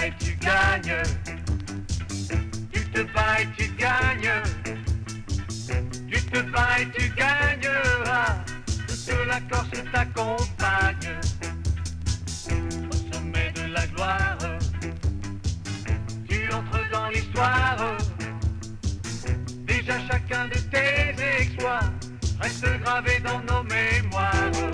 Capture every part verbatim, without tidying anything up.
bats et tu gagnes. Tu te bats et tu gagnes. Tu te bats et tu gagneras. Toute la Corse t'accompagne. Au sommet de la gloire, tu entres dans l'histoire. Déjà chacun de tes exploits reste gravé dans nos mémoires.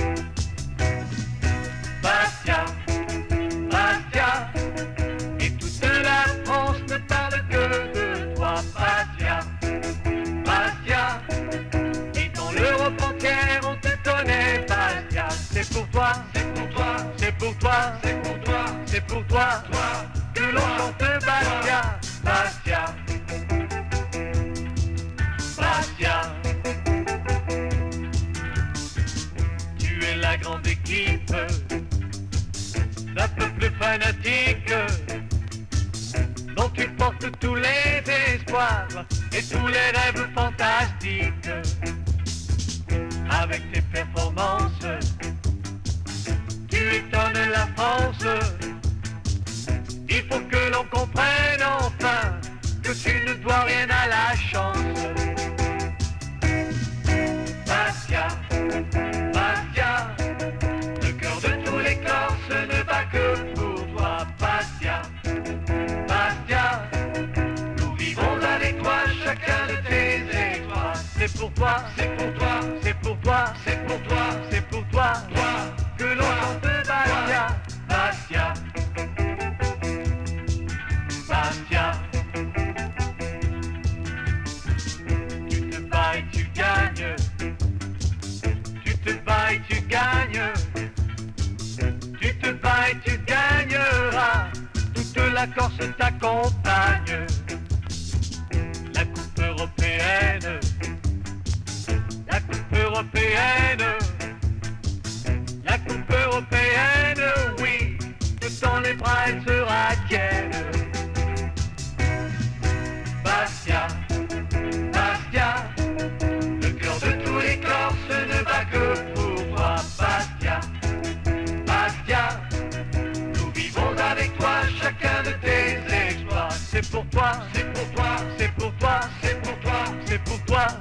Bastia, Bastia, et toute la France ne parle que de toi. Bastia, Bastia, et dans l'Europe entière on te connaît. Bastia, c'est pour toi, c'est pour toi, c'est pour toi, c'est pour toi, c'est pour toi, toi, que l'on chante Bastia, Bastia, Bastia. Tu es la grande équipe d'un peuple fanatique dont tu portes tous les espoirs et tous les rêves fantastiques. Avec tes performances, tu étonnes la France. Il faut que l'on comprenne enfin que tu ne dois rien à la chance. Bastia, Bastia, le cœur de tous les Corses ne bat que pour toi. Bastia, Bastia, nous vivons avec toi chacun de tes exploits. C'est pour toi, c'est pour toi, c'est pour toi, c'est pour toi, c'est pour toi, toi, que l'on chante Bastia, Bastia, Bastia. Tu te bats et tu gagnes. Tu te bats et tu gagnes. Tu te bats et tu gagneras. Toute la Corse t'accompagne. La coupe européenne, la coupe européenne, la coupe européenne, oui, dans les bras elle sera tienne. Bastia, Bastia, le cœur de tous les Corses ne bat que pour toi. Bastia, Bastia, nous vivons avec toi chacun de tes exploits. C'est pour toi, c'est pour toi, c'est pour toi, c'est pour toi, c'est pour toi.